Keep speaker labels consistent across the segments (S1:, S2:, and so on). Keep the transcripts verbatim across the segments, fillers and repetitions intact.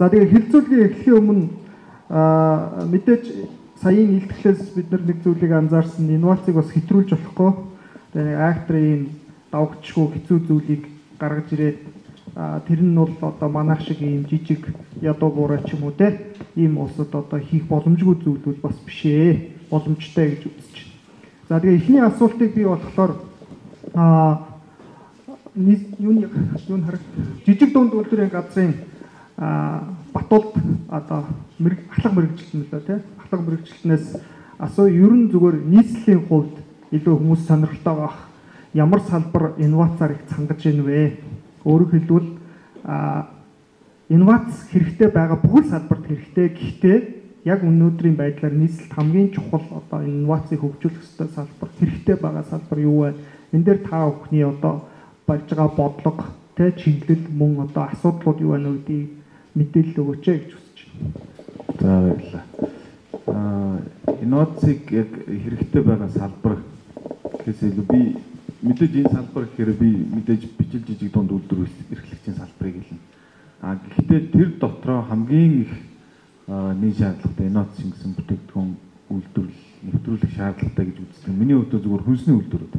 S1: За тэгээ хэлцүүлгийн эхлэхийн өмнө мэдээж саяын илтгэлээс бид нар нэг зүйлийг анзаарсан инновацийг бас хэтрүүлж болохгүй. Тэгээ актрын давгчгүй хэцүү зүйлийг гаргаж ирээд тэр нь бол одоо манайх шиг ийм жижиг ядуу буурай ч юм уу те ийм улсад одоо хийх боломжгүй зүйл бол бас биш ээ. Боломжтой гэж үзэж байна. За тэгээ эхний асуултыг би болохоор аа юуны юуны хараг жижиг дунд үйлдвэрийн газрын Батулд одоо ахлах мэрэгчлэн лөө тий ахлах мэрэгчлэнээс асуу ер нь зүгээр нийслэлийн хувьд илүү хүмүүс сонирхолтой байх ямар салбар инновацаар их цангаж ийн вэ? Өөрөөр хэлбэл инновац хэрэгтэй байгаа бүх салбарт хэрэгтэй. Гэхдээ яг өнөөдрийн байдлаар нийслэлд хамгийн чухал одоо инновацийг хөгжүүлэх ёстой салбар хэрэгтэй байгаа салбар юу вэ? Энэ дээр та бүхний одоо болж байгаа бодлого тэ чиглэл мөн одоо асуудлууд юу байна вэ гэдгийг мэдээлэл өгөөч гэж хүсэж байна.
S2: За баярлалаа. Аа инновацийг яг хэрэгтэй байгаа салбар гэхээс илүү би мэдээж энэ салбар гэхээр би мэдээж бичил жижиг дунд үйлдвэр эрхлэгчийн салбарыг хэлнэ. Аа гэхдээ тэр дотроо хамгийн их нийт шаардлагатай инновац шингэсэн бүтээгдэхүүн үйлдвэрлэл нэвтрүүлэх шаардлагатай гэж үздэг. Миний хувьд зөвхөн хүнсний үйлдвэрүүд.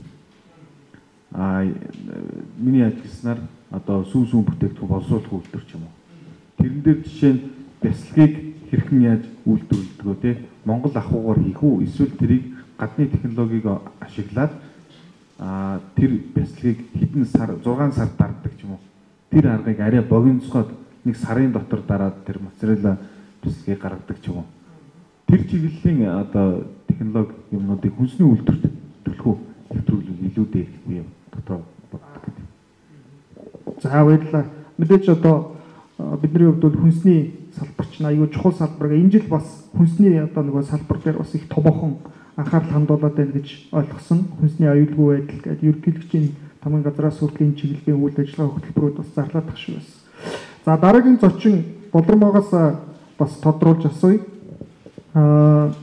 S2: Аа миний ажилласнаар одоо сүүн сүүн бүтээгдэхүүн боловсруулах үйлдвэр ч юм уу. Тэрэн дээр жишээ нь бясалгыг хэрхэн яаж үйлдвэрлэдэг вэ? Монгол ахуйгаар хийх үү? Эсвэл тэрийг гадны технологиг ашиглаад аа тэр бясалгыг хэдэн сар зургаан сар дарддаг ч юм уу. Тэр аргыг арай богиносгоод нэг сарын дотор дараад тэр материалаа бясалгыг гаргадаг ч юм уу. Тэр чиглэлийн одоо технологи юмнуудыг хүнсний үйлдвэрт төлхөө нэвтрүүлэх илүү дээр би дотор боддог гэдэг.
S1: За баярлалаа. Мэдээж одоо бидний хувьд бол хүнсний салбарч аюул чухал салбар. Энэ жил бас хүнсний одоо нэг салбар дээр бас их томоохон анхаарал хандуулаад байна гэж ойлгосон. Хүнсний аюулгүй байдал гэдэг ерөнхийлөгчийн тамгын газраас хүртлийн чиглэлийн үйл ажиллагаа хөтөлбөрүүд бас зарлаад тах шиг байсан. За дараагийн зочин Болормоогоос бас тодруулж асууя. Аа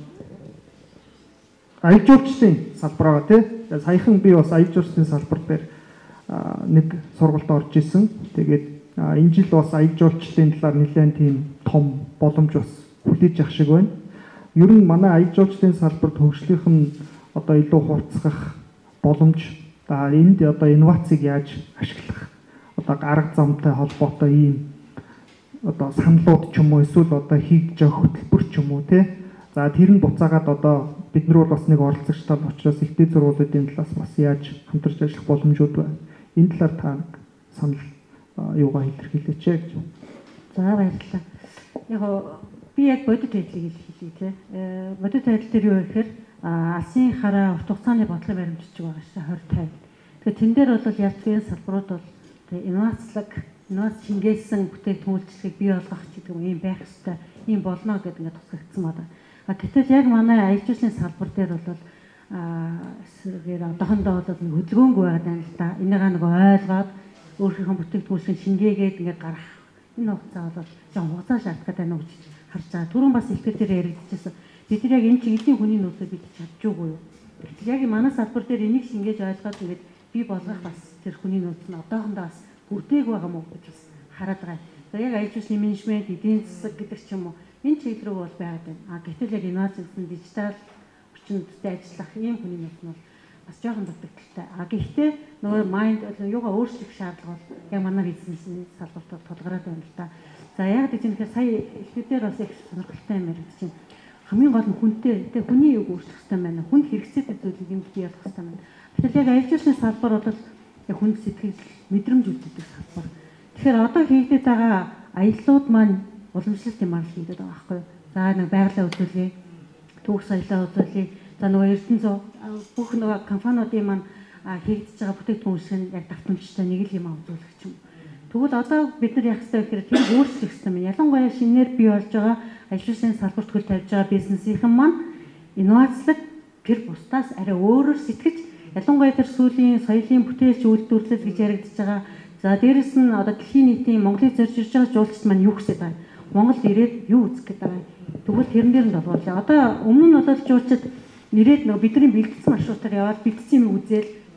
S1: аял жуулчлалын салбараа тий. Саяхан би бас аял жуулчлалын салбар дээр нэг сургалт орж исэн. Тэгээд энэ жил бас аял жуулчлалын талаар нэлээд тийм том боломж бас хүлээж авах шиг байна. Ер нь манай аял жуулчлалын салбарт хөгжлийнх нь одоо илүү хурцсах боломж. За энд одоо инновацийг яаж ашиглах одоо арга замтай холбоотой ийм одоо саналууд ч юм уу эсвэл одоо хийж байгаа хөтөлбөр ч юм уу тий. За тэр нь буцаагаад одоо бид нар бол бас нэг оролцогч тал учраас ихтэй зургуулалтын талаас бас яаж хамтарч ажиллах боломжууд байна. Энэ талаар та нэг санал юугаа илэрхийлээч гэж.
S3: За баярлалаа. Яг би яг бодит байдлыг хэлье тий. Бодит байдал дээр юу гэхээр алсын хараа урт хугацааны бодлого баримтжиж байгаа шээ хорь тавь. Тэгэхээр тэн дээр бол ялцгийн салбарууд бол инновацлог, инновац шингээсэн бүтээгдэхүүн үйлчлэгийг бий болгох гэдэг юм байх ёстой. Ийм болно гэдэг ингээд тусгагдсан байна. А гэтэл яг манай аял жуулчлалын салбар дээр бол аа одоохондоо бол нэг хөдөлгөөнгүй байгаа юм л да. Энийгээ нэг ойлгоод өөрийнхөө бүтээгдэхүүн шингээгээд ингээд гарах энэ хугацаа бол жоон хугацаа шаарддаг байна уу гэж харж байгаа. Түрүүн бас ихтэй дээр яригдчихсан. Бид нар яг энэ чинь эдийн хүний нөөцөө бид чадчихгүй юу? Тэгэхээр яг манай салбар дээр энийг шингээж ойлгоод ингээд бий болгох бас тэр хүний нөөц нь одоохондоо бас бүрдээг байгаа мó гэж бас хараад байгаа. За яг аял жуулчлалын менежмент, эдийн засаг гэдэг ч юм уу энэ чиглэл рүү бол байгаад байна. А гэтэл яг инновац гэсэн дижитал орчиндтэй ажиллах ийм хүний нөөц нь бол бас жоохон дутагдaltaй. А гэхдээ нөгөө майнд юугаа өөрчлөх шаардлага бол яг манай бизнесийн салбарт тулгараад байна л да. За яг гэж юм хэрэг сая ихнүүдээр бас их сонирхолтой юм яригдж байна. Хамгийн гол нь хүнтэй тэ хүний юг өөрчлөх хэрэгтэй байна. Хүнд хэрэгцээтэй зүйлийг юм бий болгох хэрэгтэй байна. Тэгэхээр яг аял жуулчлалын салбар бол яг хүнд сэтгэл мэдрэмж үлддэг салбар. Тэгэхээр одоо хийгдэж байгаа аяллууд маань уламжлалт юмар хийгээд байгаа байхгүй юу? За нэг байгалаа үзүүлээ, түүх соёлоо үзүүлээ. За нөгөө ертөнцөө бүх нөгөө компаниудын маань хийгдэж байгаа бүтээгдэхүүн шиг яг давтамжтай нэг л юм үзүүлэх юм. Тэгвэл одоо бид нар яах ёстой вэ гэхээр тэр өөрчлөх ёстой юм. Ялангуяа шинээр бий болж байгаа аял жуулчлалын салбарт хөл тавьж байгаа бизнесийнхэн маань инновацлог тэр бусдаас арай өөрөөр сэтгэж ялангуяа тэр сүүлийн соёлын бүтээлч үйлдвэрлэл гэж яригдж байгаа. За дээрэс нь одоо дэлхийн нийтийн Монголыг зорж ирж байгаа жуулчид маань юу гэсэж байгаа? Монголд ирээд юу үзэх гээд байгаа? Тэгвэл тэрэн дээр нь болвол одоо өмнө нь бол жуулчид ирээд нөгөө бидний бэлтгэсэн маршрутаар яваад бэлтгэсэн юм үзэл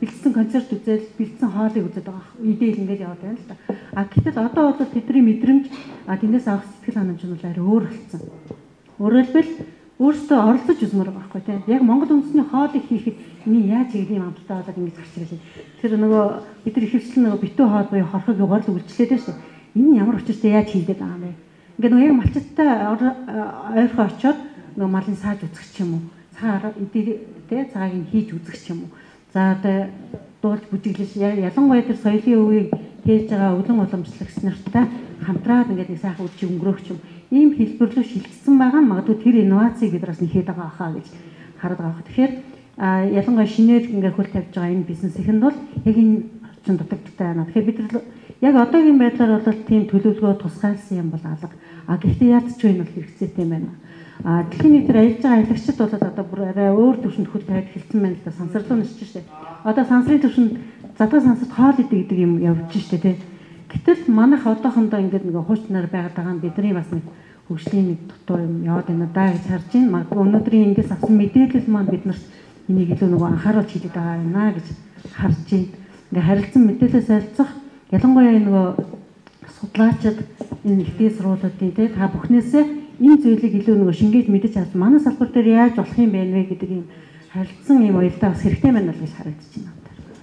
S3: бэлдсэн концерт үзэл бэлдсэн хоолыг үзээд байгаа. Идэл ингэж яваад байна л да. А гэтэл одоо бол тэдний мэдрэмж а тэндээс авах сэтгэл ханамж нь бол арай өөр болсон. Өөрөлдвөл өөртөө оролцож үзмээр байгаа байхгүй тийм. Яг Монгол үндэсний хоолыг хийхэд энэ яаж ийм амттай болоод ингэж гарч ирсэн. Тэр нөгөө бид нар ихэвчлэн нөгөө битүү хоол буюу хорхог гол үйлчлээд байна шүү дээ. Энэ ямар учиртай яаж хийгээд байгаа юм бэ? Ингээд нөгөө яг малчиттай ойрхон очиод нөгөө малын сааж үзэх ч юм уу. Цаа идэ тэ цааг нь хийж үзэх ч юм уу. За одоо дуулж бүжиглэж ялангуяа тэр соёлын өвийг хийж байгаа өвлөн уламжлагч нартай хамтраад ингээд нэг сайхан үдчиг өнгөрөөх юм. Ийм хэлбэрлүү шилжсэн байгаа нь магадгүй тэр инновацийг бидраас нэхэд байгаа хаа гэж хараад байгаа. Тэгэхээр ялангуяа шинээр ингээд хөл тавьж байгаа энэ бизнес ихэнд бол яг энэ орчин дутагдaltaй байна. Тэгэхээр бид нар яг одоогийн байдлаар бол тийм төлөвлөгөө тусгайлсан юм бол алга. А гэхдээ яац ч вэ нь бол хэрэгцээтэй юм байна. А дэлхийн нийтээр ажиллаж байгаа аялагчид бол одоо бүр арай өөр төвшөнд хөл тавьж хэлсэн байна л да. Сансарлуу нэрч штэ. Одоо сансрын төвшөнд задгаа сансарт хоол идэг гэдэг юм явж штэ тий. Гэтэл манайх одоохондоо ингээд нэг хуучнаар байгаад байгаа нь бидний бас нэг хөгжлийн нэг дутуу юм яваад байна даа гэж харж байна. Магадгүй өнөөдрийн ингээс авсан мэдээлэл маань биднэрт энийг илүү нөгөө анхааруулж хэлээд байгаа юм аа гэж харж байна. Ингээ харилцан мэдээлэл солилцох ялангуяа нөгөө судлаачид энэ ихтэй сургуулиудын тий та бүхнээсээ энэ зүйлийг илүү нөгөө шингээж мэдэж авсан. Манай салбар дээр яаж болох юм бэ нэ гэдэг юм харилцсан юм уялдаа бас хэрэгтэй байна л гэж харагдаж байна.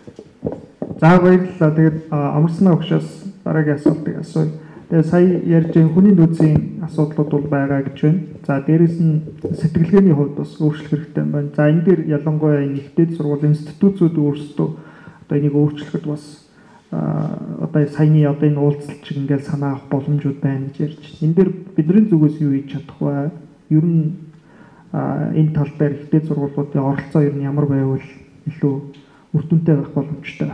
S1: За баярлалаа. Тэгээд амарснаа өгшөөс дараагийн асуултыг асууя. Тэгээ сая ярьж байгаа хүний нөөцийн асуудлууд бол байгаа гэж байна. За дээрэс нь сэтгэлгээний хувьд бас өөрчлөх хэрэгтэй байна. За энэ дээр ялангуяа энэ ихтэй сургуулийн институтүүд өөрсдөө одоо энийг өөрчлөхөд бас одоо саяны одоо энэ уулзалт шиг ингээл санаа авах боломжууд байна гэж ярьж байна. Энэ дээр бидний зүгээс юу хийж чадах вэ? Ер нь энэ тал дээр ихтэй сургуулиудын оролцоо ер нь ямар байвал илүү үр дүнтэй байх боломжтой.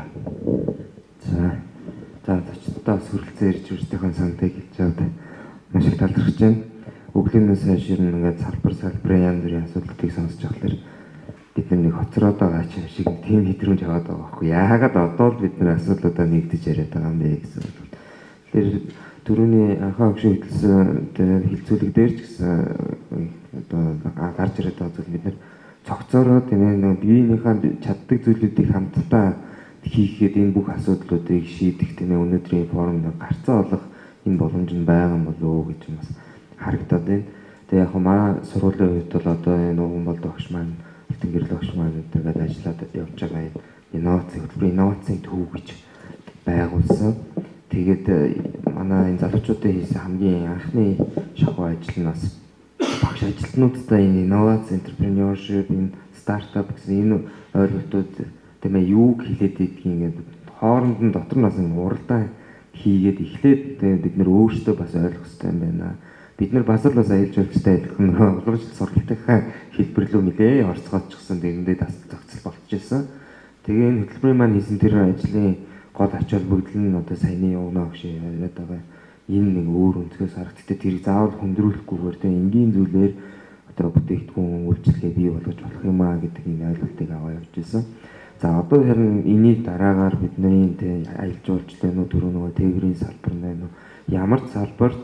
S4: За За зочдтой сүрэлцэн ирж үржтойхон сантыг хэлж аваад маш их талархаж байна. Өглөөнөөс хойш ер нь ингээд салбар салбарын янз бүрийн асуудлыг сонсож байхлаар бид нэг хоцроод байгаа ч юм шиг тийм хэдрүүж яваад байгаа байхгүй. Яагаад одоо л бид нар асуудлуудаа нэгдэж яриад байгаа юм бэ гэсэн үг. Тэгэхээр түрүүний анхаа өгшөө хэлсэн хилцүүлэг дээр ч гэсэн одоо гарч ирээд байгаа зүйл бид нар цогцоороо тийм ээ биеийнхээ чаддаг зүйлүүдийг хамтдаа хийхэд энэ бүх асуудлуудыг шийдэх тийм ээ өнөөдрийн форумд гарцаа олох энэ боломж нь байгаа юм болов уу гэж бас харагдаад байна. Тэгээ яг манай сургуулийн хувьд бол одоо энэ Уган болд багш маань, Тэнгэрэл багш маань тэгээд ажиллаад явж байгаа энэ инноваци хөтөлбөрийн инновацийн төв гэж байгуулсан. Тэгээд манай энэ залуучуудын хийсэн хамгийн анхны шахуу ажил нь бас багш ажилтнуудтай энэ инновац, entrepreneurship, энэ стартап гэсэн энэ ойлголтууд тийм ээ юуг хэлээд идэх ингээд хооронд нь дотор нас нь уралдаан хийгээд эхлээд бид нэр өөрсдөө бас ойлгох хэрэгтэй юм байна. Бид нар бас л бас аялал жуулчтай адилхан уламжлалт сургалтынхаа хэлбэрлүү нэлээ орцгоодчихсан дэрэндээ тас зохицол болчихсон. Тэгээ энэ хөтөлбөрийн маань хийсэн тэр ажлын гол ач холбогдол нь одоо саяны өгнө өгш яриад байгаа. Энэ нэг өөр өнцгөөс харагддаг тэрийг заавал хүндрүүлэхгүйгээр тийм энгийн зүйлээр одоо бүтээгдэхүүн үйлчлэгээ бий болгож болох юм аа гэдэг энэ ойлголтыг аваа явж ирсэн. За одоо харин энэний дараагаар бидний аялал жуулчлалын нөө дөрөв нөгөө тээврийн салбар байна уу? Ямар ч салбарт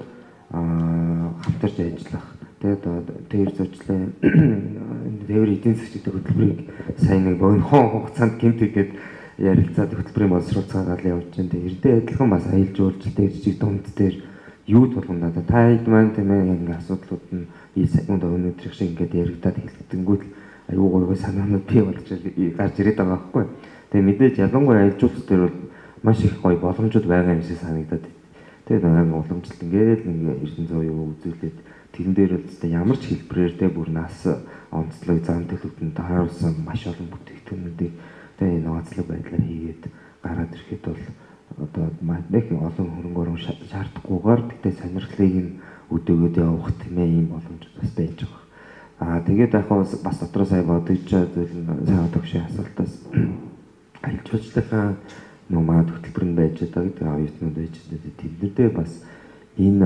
S4: хамтарч ажиллах. Тэгээд тээвэр зурчлалын тээвэр эдийн засгийн хөтөлбөрийг сайн нэг богинохон хугацаанд гэмт игээд ярилцаад хөтөлбөрийн боловсруулцаагаар явж байна. Тэгээд эрдээ адилхан бас аялал жуулчлалын жижиг дунд дээр юу тулгамдаа та хэд маань тийм ээ ингээ асуудлууд нь ий сагнууд өнөөдрийг шиг ингээд яригадаад хэлэнгүүт аюу гой санаанууд бий болж гарч ирээд байгаа байхгүй. Тэгээ мэдээж ялангуяа аялжуулалт дээр бол маш их гоё боломжууд байгаа юм шиг санагдаад. Тэгээд нэг уламжлалт ингээд нэг эрдэнэ зүйн юу үзүүлээд тэрэн дээр л ямар ч хэлбэрээр тэ бүр нас онцлог зам төлөвтөнд тааруулсан маш олон бүтээгдэхүүнүүдийг тэгээ инновацлог байдлаар хийгээд гараад ирэхэд бол одоо маш олон хөрөнгө оруулалт шаардахгүйгээр тэгтээ сонирхлыг нь өдөөгөөд явах тийм ээ ийм боломж бас байж байгаа. Аа тэгээд яг бас дотроо сая бодож зүйл сайн тогшийн асуултаас аялал жуулчлалын номад хөтөлбөр нь байж байгаа гэдэг оюутнууд байж байгаа. Тэднэрдээ бас энэ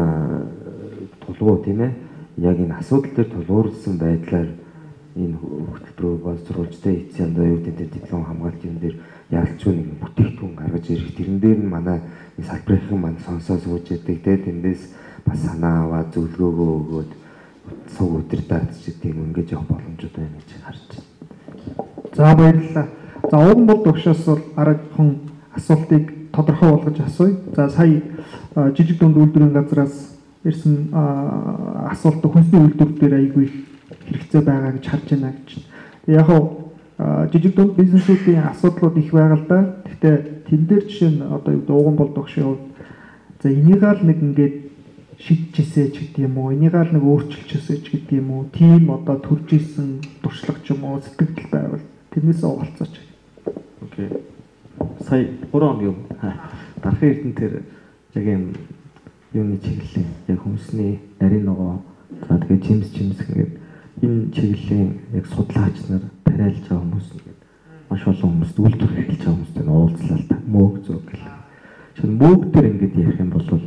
S4: тулгуу тийм ээ яг энэ асуудал дээр тулгуурласан байдлаар энэ хөтөлбөрөөр боловсруулжтэй эцсийн одоо юу гэдэг диплом хамгаалтын дээр яалчгүй нэг бүтээгдэхүүн гаргаж ирэх. Тэрэн дээр нь манай салбарын маань сонсоо сууж яадаг те тэндээс бас санаа аваад зөвлөгөөгөө өгөөд суу өдөр даад ч тийм ингэж явах боломжууд байна гэж харж байна.
S1: За баярлалаа. За ууган бол тогшоос бол аргахан асуултыг тодорхой болгож асууя. За сая жижиг дунд үйлдвэрийн газраас ирсэн асуулт хүнсний үйлдвэр дээр аягүй их хэрэгцээ байгаа гэж харж байна гэж. Яг нь жижиг дунд бизнесүүдийн асуудлууд их байгаа л да. Гэхдээ тэн дээр жишээ нь одоо юу ууган бол тогшийн хувьд за энийгаал нэг ингээд шийдчихсэ ч гэдэг юм уу, энийгаал нэг өөрчилчихсэ ч гэдэг юм уу, тийм одоо төрж исэн туршлага ч юм уу сэтгэл байвал тэрнээс овалцооч.
S5: Окей. Сая гурван юм. Дарахын эрдэнтэр яг юм юуны чиглэлийн яг хүнсний нарийн ногоо за тэгээ жимс жимс гэдэг энэ чиглэлийн яг судлаач нар тариалж байгаа хүмүүс ингээд маш олон хүмүүст үйлдвэр эхэлж байгаа хүмүүстэй уулзлаа л та мөөг зөв гэл. Чинь мөөг дээр ингээд ярих юм бол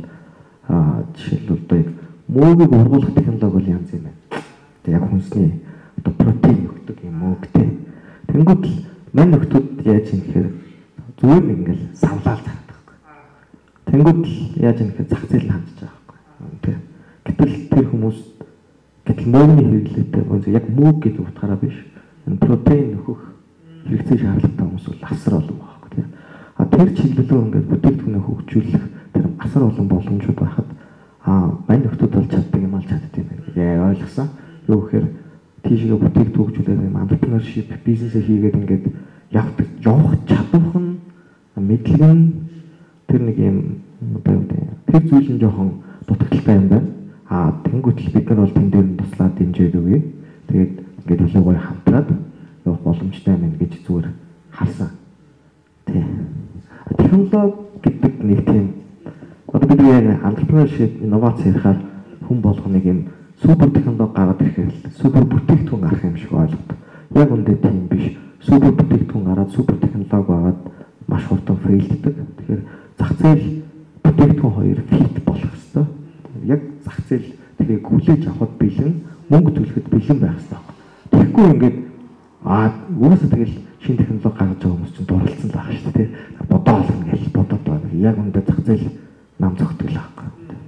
S5: а жишээлбэл одоо яг мөөгийг ургуулах технологи бол янз юм байна. Тэгээ яг хүнсний одоо протеин өгдөг юм мөөгтэй. Тэнгүүд л мань нөхдүүд яаж юм гэхээр зүгээр нэг ингээл савлаал зардаг байхгүй. Тэнгүүд л яаж юм гэхээр зах зээл нь хандж байгаа байхгүй. Тэ. Гэтэл тэр хүмүүс гэтэл мөөгийн хэрэглээтэй бол яг мөөг гэдэг утгаараа биш. Энэ протеин нөхөх хэрэгцээ шаардлагатай хүмүүс бол асар олон байхгүй тийм. А тэр чиглэлөө ингээд бүтээгдэхүүнээ хөгжүүлэх тэр асар олон боломжууд байхад а мань нөхдүүд бол чаддаг юм аа чаддаг юм яа ойлгосон. Юу гэхээр тийшээ бүтээгдэхүүн хөгжүүлээд юм entrepreneurship бизнесээ хийгээд ингээд явах явах чадвах нь мэдлэг нь тэр нэг юм одоо юу гэдэг тэр зүйл нь жоохон дутагдaltaй юм байна. А тэнгуүтэл бид нар бол тэн дээр нь туслаад дэмжиж өгье. Тэгээд ингээд илүү гоё хамтраад явах боломжтой юм гэж зүгээр харсан. Тий. Технологи гэдэг нэг тийм одоо бид яг entrepreneurship инновац ярихаар хүн болгоныг юм супер технологи гаргаад ирэхээр супер бүтээгдэхүүн гарах юм шиг ойлгодог. Яг үндэ тийм биш. Супер бүтээгдэхүүн гараад супер технологи байгаад маш хурдан фейлддэг. Тэгэхээр зах зээл бүтээгдэхүүн хоёр фит болох ёстой. Яг зах зээл тэрийг хүлээж авахд бэлэн, мөнгө төлөхөд бэлэн байх ёстой. Тэгэхгүй ингээд аа өөрөөсөө тэгэл шинэ технологи гаргаж байгаа хүмүүс чинь дурлцсан л байгаа шүү дээ. Бодоо олно гэж бодоод байна. Яг үндэ зах зээл нам зогтгол байхгүй.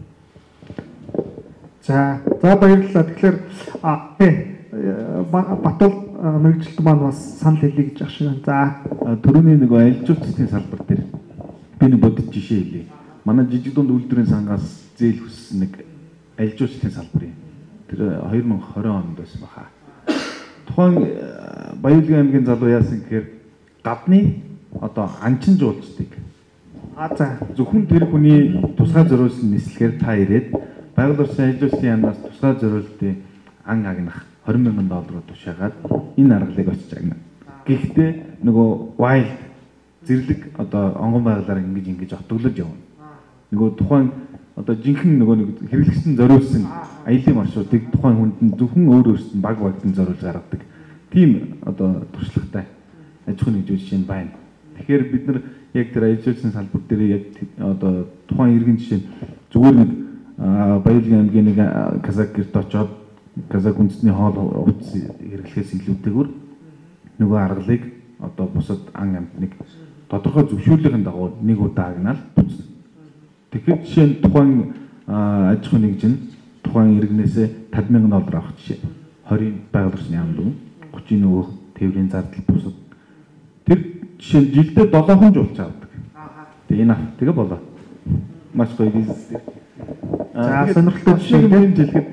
S1: За, за баярлалаа. Тэгэхээр а тий Батул мэрэгчлэлт маань бас санал хэлье гэж ах шиг байна. За,
S2: түрүүний нэг аялал жуулчлалын салбар дээр би нэг бодит жишээ хэлье. Манай жижиг дунд үйлдвэрийн сангаас зээл хүссэн нэг аялал жуулчлалын салбар юм. Тэр хоёр мың и двадцать онд байсан баха. Тухайн Баялгийн аймгийн залуу яасан гэхээр гадны одоо анчин жуулчдыг
S1: а за
S2: зөвхөн тэр хүний тусгай зориулсан нислэгээр та ирээд байгаль орчин аялал жуулчлалын яамнаас тусгай зориултын ан агнах двадцать мянган доллараар тушаагаад энэ аргалыг очиж агна. Гэхдээ нөгөө wild зэрлэг одоо онгон байгалаар ингэж ингэж отоглож явна. Нөгөө тухайн одоо жинхэнэ нөгөө нэг хэрэглэгчдэн зориулсан аялын маршрутыг тухайн хүнд нь зөвхөн өөр өөрсдөд баг багтан зориулж гаргадаг. Тийм одоо туршлагатай аж ахуйн нэгжүүл жишээ нь байна. Тэгэхээр бид нар яг тэр аялал жуулчлалын салбар дээр яг одоо тухайн иргэн жишээ зүгээр нэг Баялгийн аймгийн нэг казак гэрт очоод казак үндэсний хоол хувцас хэрэглэхээс илүүтэйгээр нөгөө аргалыг одоо бусад ан амьтныг тодорхой зөвшөөрлийн дагуу нэг удаа агнаал туцна. Тэгэхээр жишээ нь тухайн аж ахуйн нэгж нь тухайн иргэнээсээ пятьдесят мянган доллар авах жишээ. двадцать байгаль орчны яамд өгнө. тридцать нөгөө тээврийн зардал бусад. Тэр жишээ нь жилдээ долоохон жуулч авдаг. Тэгээ энэ тэгээ болоо. Маш гоё бизнес.
S1: За сонирхолтой
S2: жишээ юм жилгээд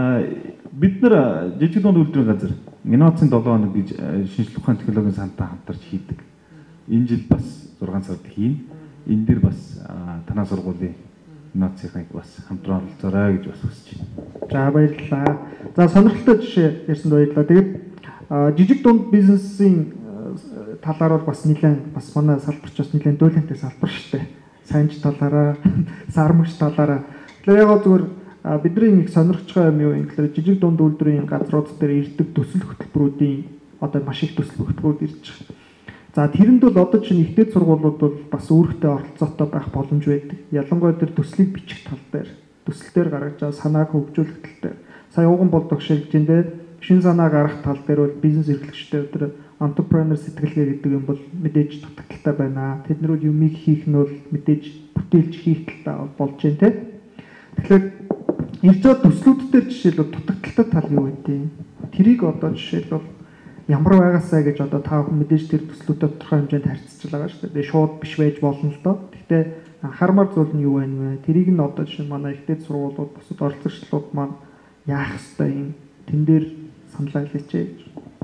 S2: бид нар жижиг дунд үйлдвэрийн газар инновацийн долоо хоног гэж шинжлэх ухааны технологийн сантай хамтарч хийдэг. Энэ жил бас зургаан сард хийн. Энэ дээр бас танаа сургуулийн инновацийг бас хамтран оролцоорой гэж бас хүсэж байна.
S1: За баярлалаа. За сонирхолтой жишээ ярьсанд баярлалаа. Тэгээд жижиг дунд бизнесийн талаар бол бас нэлээд бас манай салбарч бас нэлээд дөөлөнтэй салбар шүү дээ. Санж талаараа, сармагч талаараа. Тэгэхээр яг зүгээр бидний нэг сонирхож байгаа юм юу юм гэхээр жижиг дунд үйлдвэрийн газрууд дээр ирдэг төсөл хөтөлбөрүүдийн одоо маш их төсөл хөтөлбөрүүд ирж байгаа. За тэрэнд бол одоо чинь ихтэй сургуулиуд бол бас өөртөө оролцоотой байх боломж байдаг. Ялангуяа тэр төслийг бичих тал дээр, төсөл дээр гаргаж байгаа санааг хөгжүүлэх тал дээр. Сая ууган болдог шилжиндээ шин санаа гаргах тал дээр бол бизнес эрхлэгчтэй тэр entrepreneur сэтгэлгээ гэдэг юм бол мэдээж дутагдaltaй байна. Тэднэрүүд юмыг хийх нь бол мэдээж бүтээлж хийх талтай болж байна те. Тэгэхээр ирж байгаа төслүүд дээр жишээлбэл дутагдaltaй тал юу гэдэг. Тэрийг одоо жишээлбэл ямар байгаасаа гэж одоо та бүхэн мэдээж тэр төслүүдэд тодорхой хэмжээнд харьцаж байгаа шүү дээ. Тэгээ шууд биш байж болно л доо. Гэхдээ анхаармаар зүйл нь юу байна вэ? Тэрийг нь одоо жишээ нь манай ихтэй сургуулиуд бусад оролцогчдод маань яах ёстой юм? Тэн дээр саналаа хэлээч гэж.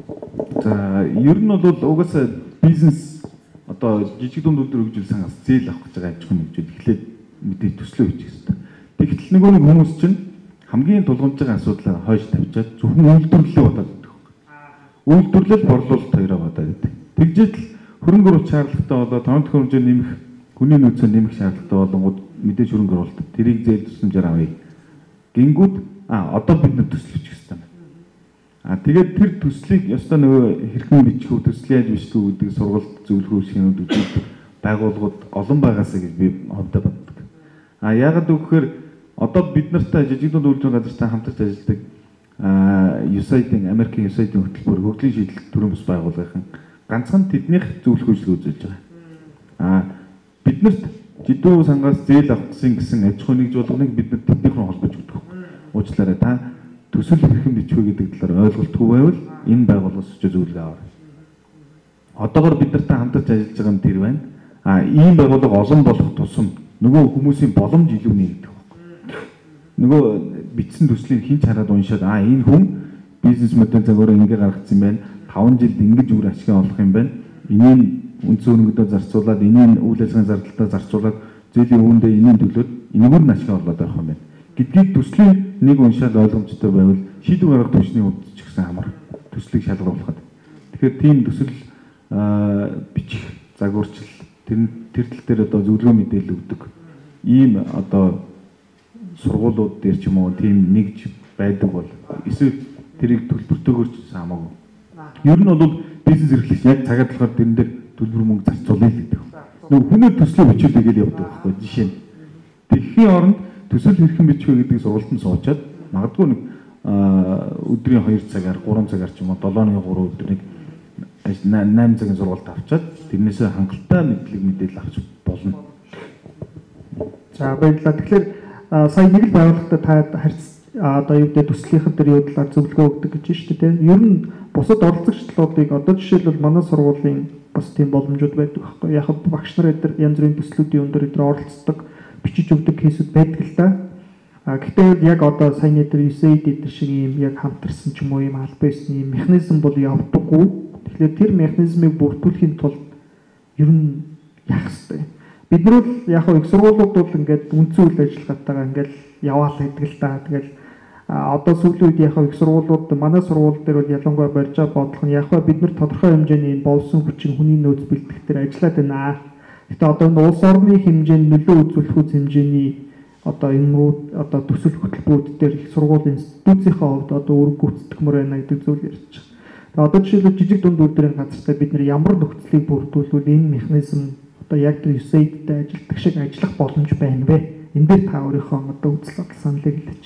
S2: За ер нь бол угаасаа бизнес одоо жижиг дунд үйлдвэр хөгжүүл сангаас зээл авах гэж байгаа аж ахуйн нэгжүүд эхлээд мэдээ төслөө хийчих хэрэгтэй. Тэгэхдээ нөгөө нэг хүмүүс чинь хамгийн тулгамж байгаа асуудлаа хойш тавьчаад зөвхөн үйлдвэрлэлээ бодоод байдаг. Үйлдвэрлэл борлуулалт хоёроо бодоод байдаг. Тэгжээд л хөрөнгө оруулалт шаардлагатай болоод тоног хэмжээ нэмэх, хүний нөөцөө нэмэх шаардлагатай болонгууд мэдээж хөрөнгө оруулалт тэрийг зээл тусламжаар авъя. Гингүүд а одоо бид нар төсөл бичих хэрэгтэй. А тэгээд тэр төслийг ёстой нөгөө хэрхэн бичих үү, төсөл яаж бичих үү гэдэг сургалт зөвлөгөө шинүүд үзүүлдэг байгууллагууд олон байгаасаа гэж би ховдоо боддог. А яагаад гэвэл одоо бид нартай жижиг дунд үйлдвэрийн газартай хамтарч ажилладаг ю эс эй ди-ийн Америкийн ю эс эй ди-ийн хөтөлбөр хөгжлийн шийдэл төрийн бас байгууллагын ганцхан тэднийх зөвлөх үйлчлэг үзүүлж байгаа. А биднэрт жидүү сангаас зээл авахсан гэсэн аж ахуйн нэгжуулгыг бид нар тэднийх рүү холбож өгдөг. Уучлаарай та төсөл хэрхэн бичих вэ гэдэг талаар ойлголтгүй байвал энэ байгууллагаас ч зөвлөгөө аваа. Одоогор бид нартай хамтарч ажиллаж байгаа нь тэр байна. А ийм байгууллага олон болох тусам нөгөө хүмүүсийн боломж илүү нэгдэх байна. Нөгөө бичсэн төслийг хинч хараад уншаад а энэ хүн бизнес модель загвараа ингэ гаргацсан юм байна. таван жилд ингэж үр ашиг олох юм байна. Энийг үнц өрөнгөдөө зарцуулаад, энийг үйл ажиллагааны зардалтаа зарцуулаад, зээлийн үүндээ энийг төлөөд энэгээр нь ашиг олоод байх юм байна. Гэдгийг төслийн нэг уншаад ойлгомжтой байвал шийдвэр гаргах төвчний хувьд ч гэсэн амар төслийг шалгаруулахад. Тэгэхээр тийм төсөл бичих, загварчил тэр тэр тал дээр одоо зөвлөгөө мэдээлэл өгдөг. Ийм одоо сургуулиуд дээр ч юм уу тийм нэгж байдаг бол эсвэл тэрийг төлбөртөөгөр ч хамаагүй. Ер нь бол бизнес эрхлэгч яг цагаад болохоор тэрэн дээр төлбөр мөнгө зарцуулъя гэдэг. Нөгөө хүнээ төслөө бичүүлээ гэж явдаг байхгүй жишээ нь. Тэгэхийн оронд төсөл хэрхэн бичих вэ гэдэг сургалтанд суучаад магадгүй нэг өдрийн хоёр цагаар, гурван цагаар ч юм уу долооны гурван өдрийг найман цагийн сургалт авчаад тэрнээсээ хангалттай мэдлэг мэдээлэл авч болно.
S1: За баярлалаа. Тэгэхээр сая нэг л байгууллагатай та харьц одоо юу гэдэг төслийнхэн дээр юу талаар зөвлөгөө өгдөг гэж байна шүү дээ. Ер нь бусад оролцогчдуудыг одоо жишээлбэл манай сургуулийн бас тийм боломжууд байдаг байхгүй. Яг багш нар эдгээр янз бүрийн төслүүдийн өндөр эдгээр оролцдог, бичиж өгдөг кейсүүд байдаг л да. А гэхдээ яг одоо саяны дээр ю эс эй ди шиг ийм яг хамтарсан ч юм уу ийм аль байсан ийм механизм бол явдаггүй. Тэгэхээр тэр механизмыг бүрдүүлэхийн тулд ер нь яах ёстой. Бид нар бол яг их сургуулиуд бол ингээд үндсэн үйл ажиллагаатайгаа ингээд яваал гэдэг л да. Тэгэл одоо сүүлийн үед яг их сургуулиуд манай сургууль дээр бол ялангуяа барьж байгаа бодлого нь яг бид нар тодорхой хэмжээний болсон хүчин хүний нөөц бэлтгэх дээр ажиллаад байна. Гэтэ одоо энэ улс орны хэмжээнд нөлөө үзүүлэх үз хэмжээний одоо юмрууд одоо төсөл хөтөлбөрүүд дээр их сургуулийн институцийнхаа хувьд одоо өрг гүйцэтгэмөр байна гэдэг зүйл ярьж байгаа. Тэгээ одоо жишээлбэл жижиг дунд үйлдвэрийн газартай бид нар ямар нөхцөлийг бүрдүүлвэл энэ механизм одоо яг тэр ю эс эй ди-тэй ажилладаг шиг ажиллах боломж байна вэ? Энэ дээр та өөрийнхөө одоо үзэл бодол саналыг хэлээч.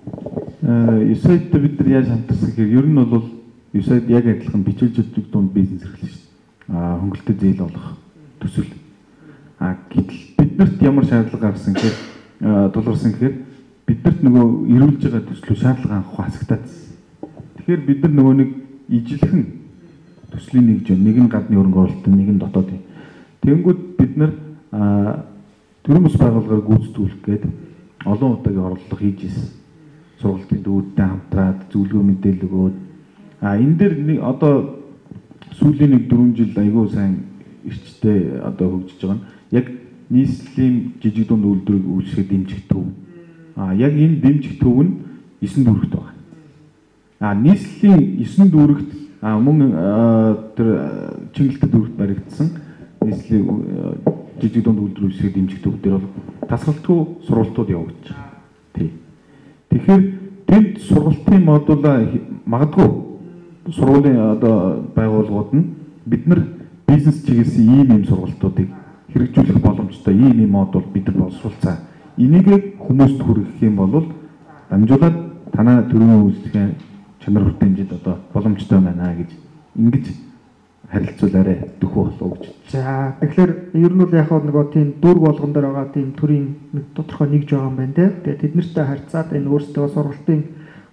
S2: ю эс эй ди-тэй бид нар яаж хамтарсан гэхээр ер нь бол ю эс эй ди яг адилхан бичиж жижиг дунд бизнес эрхлэж шүү дээ. Аа хөнгөлөлтөд зээл олох төсөл. Аа гэтэл биднэрт ямар шаардлага гарсан гэхээр тулгарсан гэхээр биднэрт нөгөө эрүүлж байгаа төслөө шаардлага анхаа хасагтаадсан. Тэгэхээр бид нар нөгөө нэг ижилхэн төслийн нэгж нэг нь гадны хөрөнгө оруулалт, нэг нь дотоодын. Тэнгүүд бид нар төрийн бас байгууллагаар гүйцэтгүүлэх гээд олон удаагийн орлого хийж ирсэн. Сургалтын дүүдтэй хамтраад зөвлөгөө мэдээлэл өгөөд а энэ дээр нэг одоо сүүлийн нэг дөрвөн жил аягүй сайн эрчтэй одоо хөгжиж байгаа нь яг нийслэлийн жижиг дунд үйлдвэрийг үйлчлэхэд дэмжих төв. А яг энэ дэмжих төв нь есөн дүүрэгт байна. А нийслэлийн есөн дүүрэгт а мөн тэр Чингэлтэй дүүрэгт баригдсан нийслэлийн жижиг дунд үйлдвэр үйлчлэхэд дэмжих төв дээр бол тасгалтгүй сургалтууд явагдаж байна. Тий. Тэгэхээр тэнд сургалтын модулаа магадгүй сургуулийн одоо байгууллагууд нь бид нар бизнес чиглэсэн ийм ийм сургалтуудыг хэрэгжүүлэх боломжтой ийм ийм модуль бид нар боловсруулцаа. Энийг хүмүүст хүргэх юм бол дамжуулаад танаа төрийн үйлчлэгийн чанар хүртээмжид одоо боломжтой байна гэж ингэж харилцуулаарай дөхөө болов гэж.
S1: За тэгэхээр ер нь бол яг нөгөө тийм дүүрэг болгон дээр байгаа тийм төрийн нэг тодорхой нэгж байгаа юм байна те. Тэгээ тэд нартай харьцаад энэ өөрсдөө сургалтын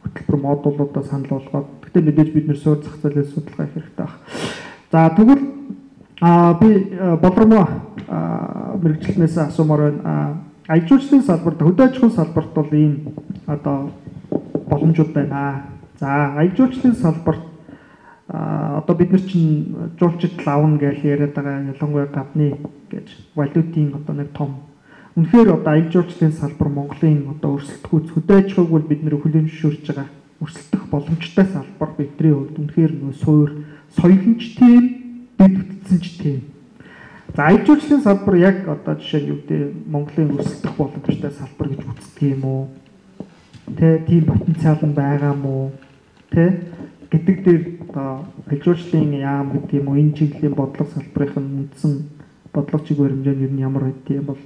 S1: хөтөлбөр модулуудаа санал болгоод гэхдээ мэдээж бид нэр суур зах зээлийн судалгаа хийх хэрэгтэй байна. За тэгвэл а би болромоо мэрэгчлэнээс асуумаар байна. Аян жуулчлалын салбарт хөдөө аж ахуйн салбарт бол ийм одоо боломжууд байна. За аян жуулчлалын салбарт одоо бид нар чинь жуулчдал авна гэж яриад байгаа ялангуяа гадны гэж валютын одоо нэг том үнэхээр одоо аян жуулчлалын салбар Монголын одоо өрсөлдөхүйц хөдөө аж ахуйг бол бид нэр хүлээн зөвшөөрч байгаа өрсөлдөх боломжтой салбар бидний хувьд үнэхээр нөө суур соёлонч тийм дэд бүтцэн ч тийм. За аян жуулчлалын салбар яг одоо жишээ нь юу гэдэг Монголын өрсөлдөх боломжтой салбар гэж үздэг юм уу? Тэ тийм потенциал нь байгаа мó? Тэ гэдэг дээр одоо аян жуулчлалын яам гэдэг юм уу энэ чиглэлийн бодлого салбарын үндсэн бодлого чиг баримжаа нь ямар байдгийг бол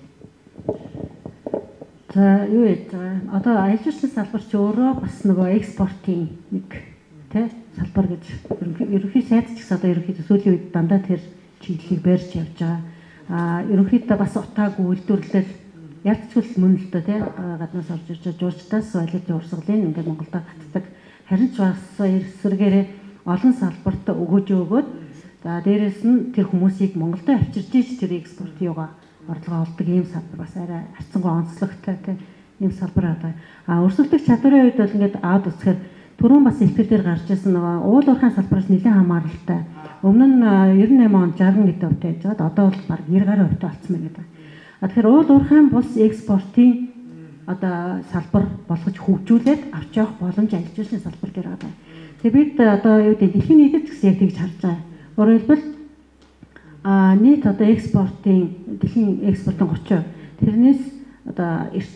S3: за юу яа за одоо аян жуулчлалын салбар ч өөрөө бас нөгөө экспортын нэг тэ салбар гэж ерөнхий сайд ч гэсэн одоо ерөнхийдөө сүүлийн үед дандаа тэр чиглэлийг барьж явж байгаа. А ерөнхийдөө бас утаагүй үйлдвэрлэл ялцгүй мөн л доо тий гаднаас орж ирж байгаа жуулчдаас валютын урсгалын ингээд Монголд татдаг. Харин ч бас эсвэргээрээ олон салбарт өгөөж өгөөд за дээрэс нь тэр хүмүүсийг Монголд авчирж иж тэр экспортын юга орлогоо олдог ийм салбар бас арай харьцангуй онцлогтой тий ийм салбар одоо. А өрсөлдөх чадварын үед бол ингээд аваад үзэхээр түрүүн бас ихтгэл дээр гарч ирсэн нөгөө уул уурхайн салбараас нэлээд хамааралтай. Өмнө нь девяносто восемь он шестьдесят нэг төвтэй байжгаад одоо бол баг девяносто гаруй хувьтай болсон байна гэдэг. А тэгэхээр уул уурхайн бус экспортын одоо салбар болгож хөгжүүлээд авч явах боломж аян жуулчлалын салбар дээр байгаа. Тэгээ бид одоо юу гэдэг дэлхийн нийтэд ч гэсэн яг тэгж харж байгаа. Өөрөөр хэлбэл а нийт одоо экспортын дэлхийн экспортын thirty percent тэрнээс одоо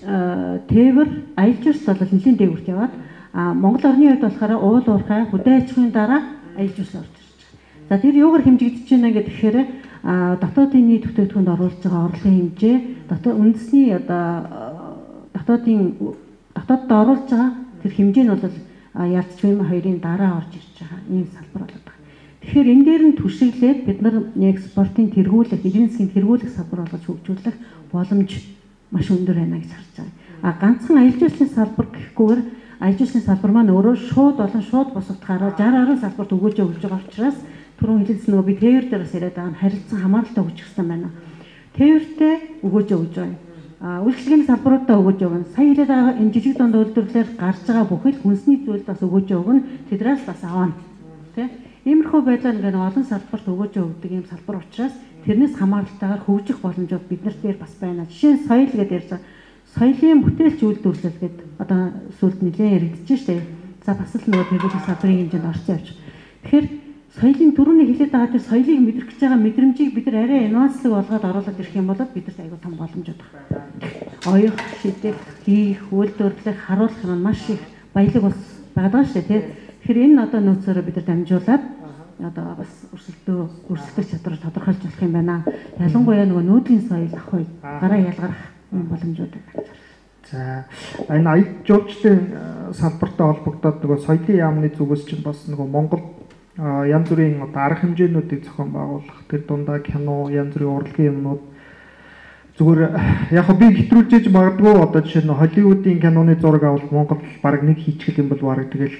S3: тээвэр аян жуулчлал бол нэлийн дээгүүрт яваад а Монгол орны хувьд болохоор уул уурхай хөдөө аж ахуйн дараа аян жуулчлал орж ирж байгаа. За тэр юугаар хэмжигдэж байна гэхээр дотоодын нийт бүтээгдэхүүнд оруулж байгаа орлогын хэмжээ, дотоод үндэсний одоо дотоодын дотоодд оруулж байгаа тэр хэмжээ нь бол ялцгүй хоёрын дараа орж ирж байгаа ийм салбар болоод байгаа. Тэгэхээр энэ дээр нь түшиглээд бид нар экспортын тэргүүлэх, эдийн засгийн тэргүүлэх салбар болгож хөгжүүлэх боломж маш өндөр байна гэж харж байгаа. А ганцхан аян жуулчлалын салбар гэхгүйгээр аян жуулчлалын салбар маань өөрөө шууд болон шууд босгохтойгоор сixty арын салбарт өгөөж өгж байгаа учраас түрүүн хэлсэн нөгөө би тээвэр дээр бас яриад байгаа харилцан хамааралтай өгч гисэн байна. Тээвэртэй өгөөж өгж байгаа. А үйлчлэгийн салбаруудаа өгөөж өгнө. Сая хэлээд байгаа энэ жижиг дунд үйлдвэрлэлээр гарч байгаа бүхэл хүнсний зүйлд бас өгөөж өгнө. Тэдрээс бас авна. Тэ? Иймэрхүү байдлаар ингээд олон салбарт өгөөж өгдөг ийм салбар учраас тэрнээс хамааралтайгаар хөгжих боломжууд биднэрт дээр бас байна. Жишээ нь соёл гэдээ ярьж байгаа. Соёлын бүтээлч үйлдвэрлэл гэдэг одоо сүлд нэлээд яригдчихэж штэ. За бас л нөгөө тэргүүлэх салбарын хэмжээнд орсон явж. Тэгэхээр соёлын түрүүний хэлээд байгаа тэр соёлыг мэдрэх гэж байгаа мэдрэмжийг бид нар арай инновацлог болгоод оруулаад ирэх юм бол бидэрт аягүй том боломжууд байна. Оёх, шидэх, хийх, үйлдвэрлэх, харуулах нь маш их баялаг бас байгаа шүү дээ. Тэгэхээр энэ одоо нөөцөөрөө бид нар дамжуулаад одоо бас өрсөлдөө өрсөлдөх чадвар тодорхойлж болох юм байна. Ялангуяа нөгөө нүүдлийн соёл ах үе гараа ялгарах боломжууд байна.
S1: За энэ аян жуулчлалын салбартай холбогдоод нөгөө соёлын яамны зүгээс чинь бас нөгөө Монгол янз бүрийн одоо арга хэмжээнүүдийг зохион байгуулах тэр дундаа кино янз бүрийн урлагийн юмнууд зүгээр яг би хэтрүүлжээж магадгүй одоо жишээ нь Холливуудын киноны зураг авал Монгол баг нэг хийчихэл юм бол баг тэгэл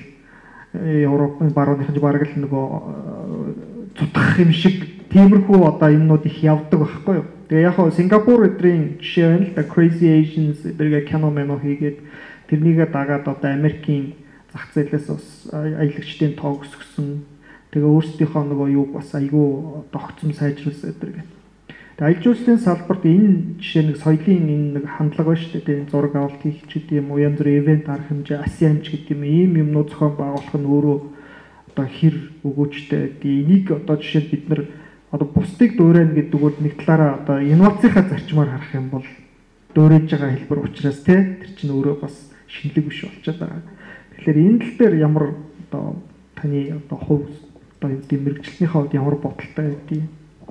S1: Европын барууныхан баг л нөгөө цутгах юм шиг тиймэрхүү одоо юмнууд их явдаг байхгүй юу. Тэгээ яг хоо Сингапур эдрийн жишээ байна л да Crazy Asians эдгээр кино мэнэ хийгээд тэрнийгээ дагаад одоо Америкийн зах зээлээс бас аялагчдын тоог өсгсөн. Тэгээ өөрсдийнхөө нөгөө юуг бас айгүй тогтсон сайжруулсан эдгээр. Тэгээ аян жуулчлалын салбарт энэ жишээ нэг соёлын энэ нэг хандлага ба шүү дээ. Тэгээ зураг авалт хийх ч гэдэг юм уу, янз бүрийн ивент арга хэмжээ, асианч гэдэг юм ийм юмнууд зохион байгуулах нь өөрөө одоо хэр өгөөжтэй гэдэг. Энийг одоо жишээ бид нар одоо бусдыг дуурайна гэдэг үг нэг талаараа одоо инновацийнхаа зарчмаар харах юм бол дуурайж байгаа хэлбэр учраас те тэр чинь өөрөө бас шинэлэг биш болчиход байгаа. Тэгэхээр энэ тал дээр ямар одоо таны одоо хувь одоо юу гэдэг мэрэгчлэнийхээ хувьд ямар бодолтой байдгийг.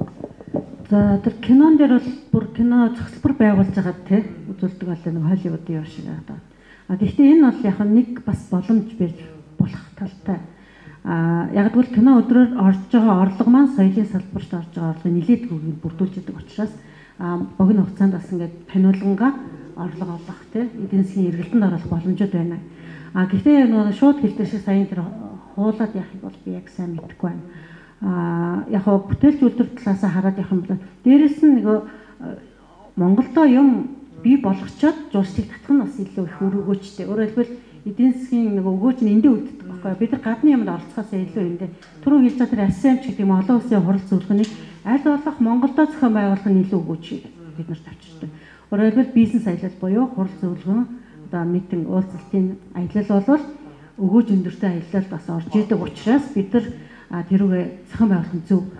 S3: За тэр кинон дээр бол бүр кино зохицлбор байгуулж байгаа те үзүүлдэг бол нэг Холливуудын юу шиг одоо. А гэхдээ энэ бол яг нэг бас боломж байж болох талтай. А яг тэгвэл кино өдрөөр орж байгаа орлого маань соёлын салбарт орж байгаа орлого нэлээд хөвгийг бүрдүүлж байгаа учраас богино хугацаанд бас ингээд таниулгангаа орлого олох тий эдийн засгийн эргэлтэнд оруулах боломжууд байна. А гэхдээ нөгөө шууд хэлдэг шиг саяын тэр хуулаад яахыг бол би яг сайн мэдэхгүй байна. А яг хөө бүтээлч үйлдвэр талаас хараад явах юм бол дээрэс нь нөгөө Монголдо юм бий болгочоод жуулчдыг татах нь бас илүү их өргөөжтэй. Өөрөөр хэлбэл эдийн засгийн нөгөө өгөөж нь эндээ үлддэг байхгүй. Бид нар гадны юмд оролцохоос илүү эндээ түрүү хэлж байгаа тэр асемч гэдэг юм олон улсын хурал зөвлөгөөнийг аль болох Монголдо зохион байгуулах нь илүү өгөөж бид нарт авчирдаг. Өөрөөр хэлбэл бизнес аялал буюу хурал зөвлөгөө одоо митинг уулзалтын аялал бол өгөөж өндөртэй аялалд бас орж идэг учраас бид нар тэрүүгээ зохион байгуулах нь зөв.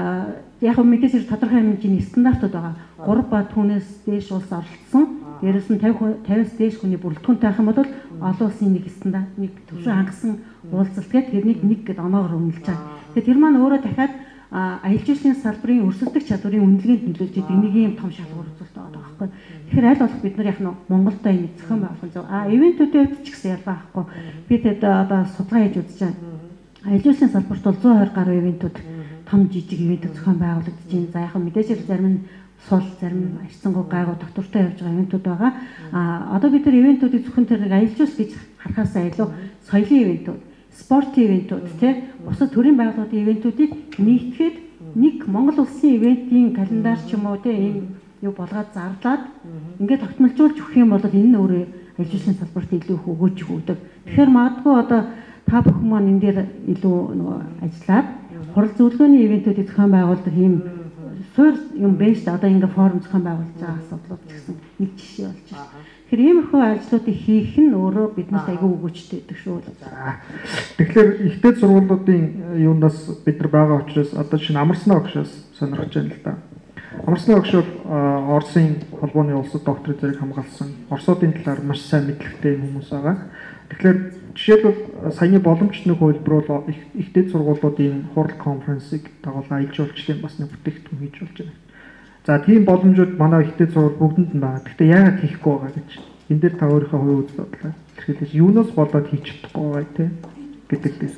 S3: Яг нь мэдээж тодорхой хэмжээний стандартууд байгаа. гурав ба түүнээс дээш улс оролцсон. Дээрээс нь тавиас дээш хүний бүрэлдэхүүн таах юм бол олон улсын нэг стандарт нэг төвшин хангасан уулзалт гэдэг тэрнийг нэг гэд оноогоор үнэлж байгаа. Тэгэхээр тэр маань өөрөө дахиад аялал жуулчлалын салбарын өрсөлдөх чадварын үнэлгээнд нөлөөлж идэг нэг юм том шалгуур үзүүлэлт байгаа байхгүй. Тэгэхээр аль болох бид нар яг нь Монголдо энэ зохион байгуулах зөв. А ивентүүдийн хувьд ч гэсэн ялгаа байхгүй. Би тэгээд одоо судалгаа хийж үзэж байна. Аялал жуулчлалын салбарт бол зуун хоёр гаруй ивентүүд том жижиг ивентүүд зохион байгуулагдаж байна. За яг мэдээж зарим нь сул зарим арьсангуй гайгүй доктортой явж байгаа ивентүүд байгаа. А одоо бид нар ивентүүдийг зөвхөн тэр нэг аялал жуулч гэж харахаас илүү соёлын ивентүүд, спортын ивентүүд тий бусад төрийн байгууллагын ивентүүдийг нийтгэхэд нэг Монгол улсын ивентийн календар ч юм уу тий ийм юу болгоод зарлаад ингээд тогтмолжуулж өгөх юм бол энэ нь өөрөө аялал жуулчлалын салбарт илүү их өгөөж өгдөг. Тэгэхээр магадгүй одоо та бүхэн маань энэ дээр илүү нөгөө ажиллаад хурал зөвлөгөөний ивентүүдийг зохион байгуулдаг ийм суур юм байж та одоо ингээ форум зохион байгуулж байгаа асуудлууд гэсэн нэг жишээ болж байна. Тэгэхээр иймэрхүү ажлуудыг хийх нь өөрөө биднээс аягүй өгөөжтэй гэдэг шүү.
S1: Тэгэхээр ихтэй сургуулиудын юунаас бид нар байгаа учраас одоо чинь амарснаа багшаас сонирхож байна л да. Амарснаа багш бол Оросын холбооны улсад докторийн зэрэг хамгаалсан Оросуудын талаар маш сайн мэдлэгтэй хүмүүс байгаа. Тэгэхээр жишээлбэл саяны боломжтой хөлбөр бол ихтэй сургуулиудын хурал конференсыг дагуулan аялал жуулчлалын бас нэг бүтээгдэхүүн хийж болж байна. За тийм боломжууд манай ихтэй сургууль бүгдэнд нь байгаа. Гэхдээ яагаад хийхгүй байгаа гэж энэ дээр та өөрийнхөө хувийн үзэл бодлоо хэлэх. Юунаас болоод хийж чадахгүй байгаа те гэдэг дэс.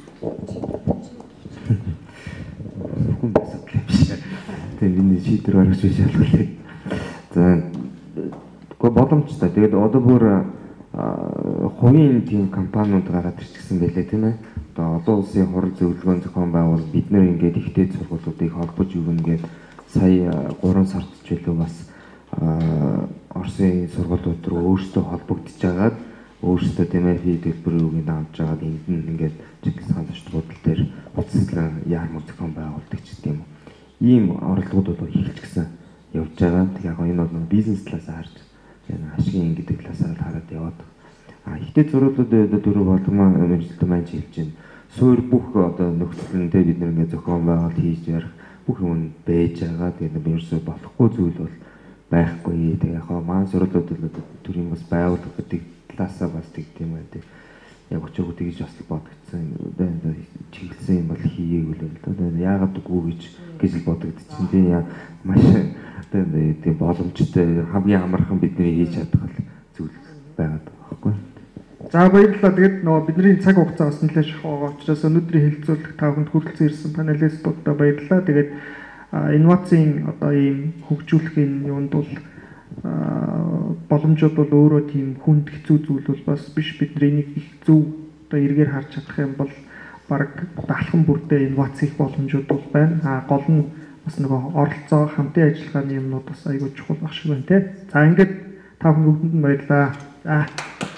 S4: Хүн басаа гэж. Тэгээд миний шийдвэр гаргаж биш ялгуулъя. За гоо боломжтой. Тэгээд одоо бүр хувийн тийм компаниуд гараад ирчихсэн байлээ тийм ээ. Одоо олон улсын хурал зөвлөгөөний зохион байгуул бид нэр ингээд ихтэй сургуулиудыг холбож өгнө гэдэг сая гурван сард ч илүү бас Оросын сургуулиуд руу өөрсдөө холбогдож байгаад өөрсдөө тийм ээ фи төлбөрийг авч байгаад энд нь ингээд чиглэл саналч бодол дээр утаслан яармаг зохион байгуулдаг ч гэдэм юм. Ийм орлогууд бол ихэлж гисэн явж байгаа. Тэг яг энэ бол бизнес талаас харж энэ ашигын гэдэг талаас хараад яваад. А ихтэй зургуулууд одоо дөрөв болгоомоо мэржэлтэй маань хэлж байна. Суур бүх одоо нөхцөлөндөө бид нэг зохион байгуулалт хийж ярих бүх юм байж байгаа. Тэгээд би ерөөсөй болохгүй зүйл бол байхгүй. Тэгээд яг маань зургуулууд бол төрийн бас байгууллага гэдэг талаасаа бас тэгдэм байх. Яг очиог тэгж бас бодгдсон. Одоо чиглэсэн юм бол хийгээгүй л одоо яагаад үгүй гэж гэж бодогдчихсэн. Тийм маш одоо тийм боломжтой хамгийн амархан бидний хийж чадах зүйл байгаад байгаа байхгүй. За баярлалаа. Тэгээд нөгөө бидний цаг хугацаа бас нэлээд их байгаа учраас өнөөдрийн хэлэлцүүлэг та бүхэнд хүрэлцэн ирсэн панелистуудаа баярлалаа. Тэгээд инновацийн одоо ийм хөгжүүлэхийн юунд бол боломжууд бол өөрөө тийм хүнд хэцүү зүйл бол бас биш. Бид энийг их зөв одоо эргээр харж чадах юм бол баг алхам бүрдээ инновац хийх боломжууд бол байна. А гол нь бас нөгөө оролцоо хамтын ажиллагааны юмнууд бас айгүй чухал баг шиг байна те. За ингээд та бүхэнд баярлалаа. За